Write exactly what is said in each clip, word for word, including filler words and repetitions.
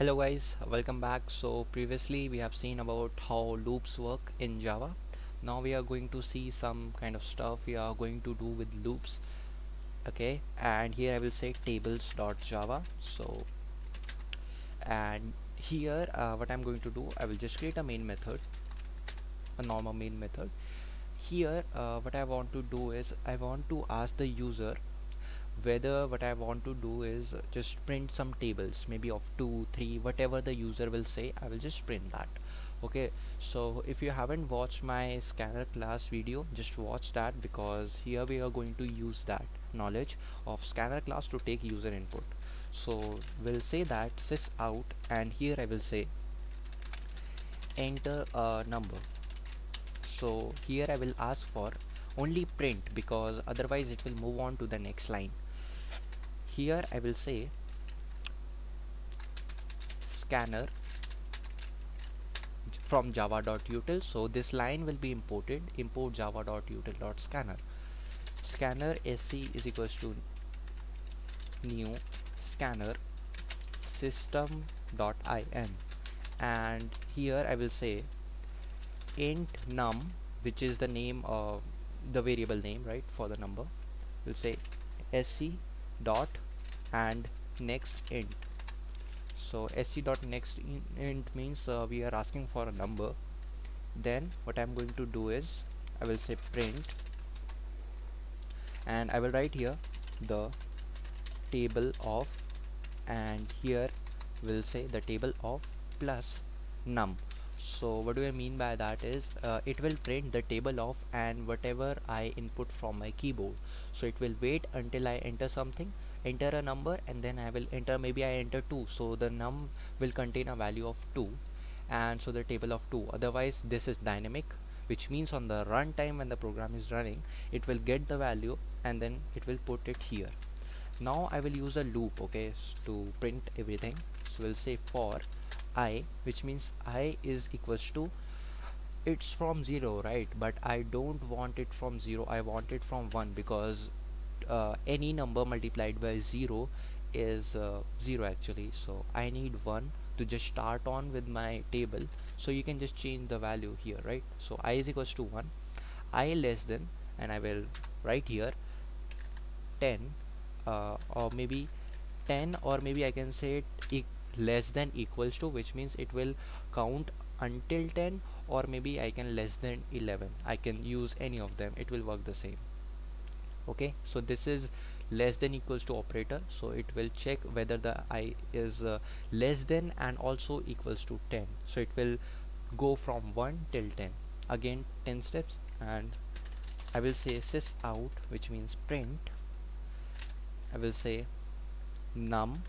Hello guys, welcome back. So previously we have seen about how loops work in Java. Now we are going to see some kind of stuff we are going to do with loops. Okay, and here I will say tables.java. So and here uh, what I'm going to do, I will just create a main method, a normal main method. Here uh, what I want to do is I want to ask the user whether what I want to do is just print some tables, maybe of two three, whatever the user will say, I will just print that. Okay, so if you haven't watched my scanner class video, just watch that, because here we are going to use that knowledge of scanner class to take user input. So we'll say that sys out, and here I will say enter a number. So here I will ask for only print, because otherwise it will move on to the next line. Here I will say scanner from java.util. So this line will be imported, import java.util.scanner. Scanner sc is equals to new scanner system.in, and here I will say int num, which is the name of the variable name, right, for the number. We'll say sc dot and next int. So sc dot next int means uh, we are asking for a number. Then what I'm going to do is I will say print, and I will write here the table of, and here we'll say the table of plus num. So what do I mean by that is uh, it will print the table of and whatever I input from my keyboard. So it will wait until I enter something, enter a number, and then I will enter, maybe I enter two, so the num will contain a value of two, and so the table of two. Otherwise this is dynamic, which means on the runtime when the program is running, it will get the value and then it will put it here. Now I will use a loop, okay, to print everything. So we'll say for I, which means I is equals to, it's from zero, right, but I don't want it from zero, I want it from one, because uh, any number multiplied by zero is uh, zero actually. So I need one to just start on with my table. So you can just change the value here, right? So I is equals to one, I less than, and I will write here ten, uh, or maybe ten, or maybe I can say it e less than equals to, which means it will count until ten, or maybe I can less than eleven. I can use any of them, it will work the same. Okay, so this is less than equals to operator, so it will check whether the I is uh, less than and also equals to ten. So it will go from one till ten, again ten steps, and I will say sys out, which means print. I will say num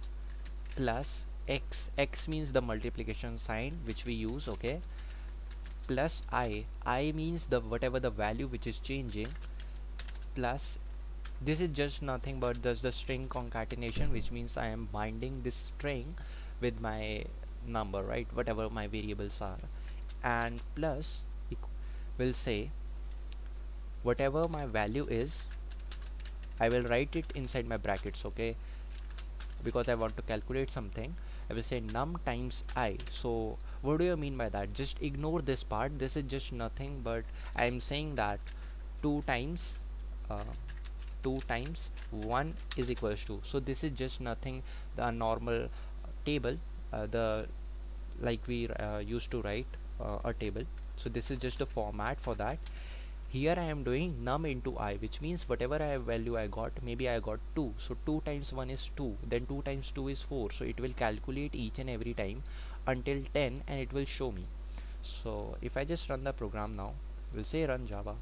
plus x, x means the multiplication sign which we use, okay, plus I, I means the whatever the value which is changing, plus this is just nothing but just the string concatenation, which means I am binding this string with my number, right, whatever my variables are, and plus will say whatever my value is, I will write it inside my brackets, okay, because I want to calculate something. I will say num times I. So what do you mean by that? Just ignore this part, this is just nothing but I am saying that two times uh, two times one is equals to, so this is just nothing, the normal table, uh, the like we uh, used to write uh, a table. So this is just a format for that. Here I am doing num into I, which means whatever I value I got, maybe I got two, so two times one is two, then two times two is four, so it will calculate each and every time until ten, and it will show me. So if I just run the program now, we'll say run Java,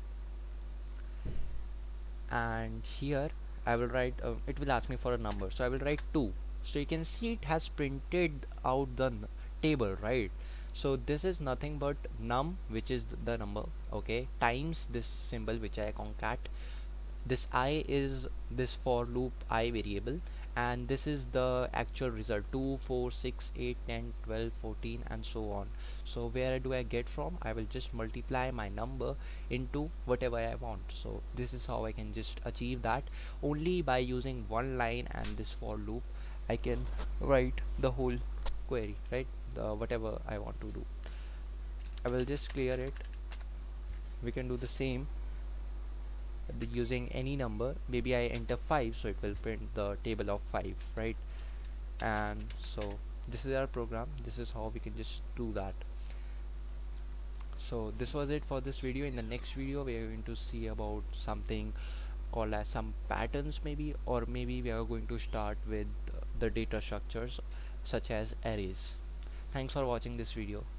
and here I will write uh, it will ask me for a number, so I will write two. So you can see it has printed out the table, right? So this is nothing but num, which is th the number, okay, times this symbol which I concat. This I is this for loop I variable, and this is the actual result two, four, six, eight, ten, twelve, fourteen, and so on. So where do I get from? I will just multiply my number into whatever I want. So this is how I can just achieve that only by using one line and this for loop. I can write the whole query, right? The whatever I want to do, I will just clear it. We can do the same using any number. Maybe I enter five, so it will print the table of five, right? And so this is our program. This is how we can just do that. So this was it for this video. In the next video we are going to see about something called as some patterns, maybe, or maybe we are going to start with the data structures such as arrays. Thanks for watching this video.